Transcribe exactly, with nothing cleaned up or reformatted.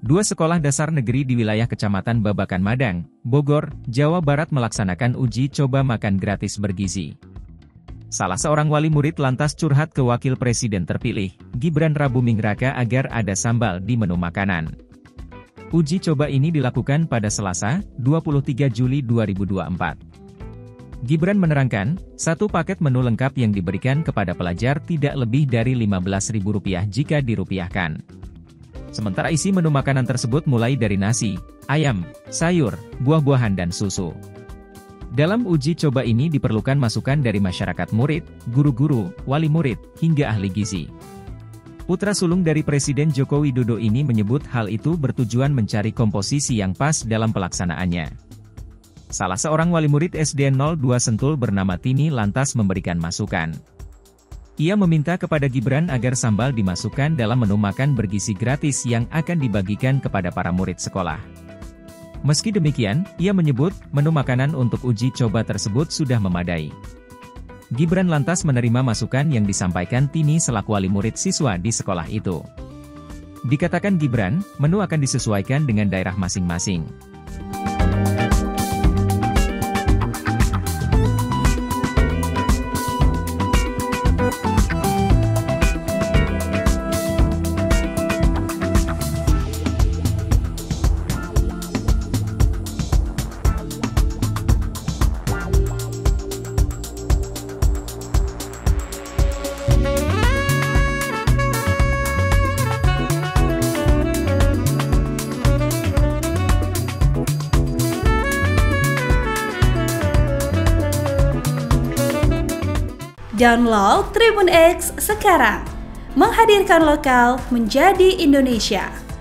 Dua sekolah dasar negeri di wilayah Kecamatan Babakan Madang, Bogor, Jawa Barat melaksanakan uji coba makan gratis bergizi. Salah seorang wali murid lantas curhat ke Wakil Presiden terpilih, Gibran Rabuming Raka agar ada sambal di menu makanan. Uji coba ini dilakukan pada Selasa, dua puluh tiga Juli dua ribu dua puluh empat. Gibran menerangkan, satu paket menu lengkap yang diberikan kepada pelajar tidak lebih dari lima belas ribu rupiah jika dirupiahkan. Sementara isi menu makanan tersebut mulai dari nasi, ayam, sayur, buah-buahan dan susu. Dalam uji coba ini diperlukan masukan dari masyarakat murid, guru-guru, wali murid, hingga ahli gizi. Putra sulung dari Presiden Joko Widodo ini menyebut hal itu bertujuan mencari komposisi yang pas dalam pelaksanaannya. Salah seorang wali murid S D nol dua Sentul bernama Tini lantas memberikan masukan. Ia meminta kepada Gibran agar sambal dimasukkan dalam menu makan bergizi gratis yang akan dibagikan kepada para murid sekolah. Meski demikian, ia menyebut, menu makanan untuk uji coba tersebut sudah memadai. Gibran lantas menerima masukan yang disampaikan Tini selaku wali murid siswa di sekolah itu. Dikatakan Gibran, menu akan disesuaikan dengan daerah masing-masing. Download Tribun X sekarang, menghadirkan lokal menjadi Indonesia.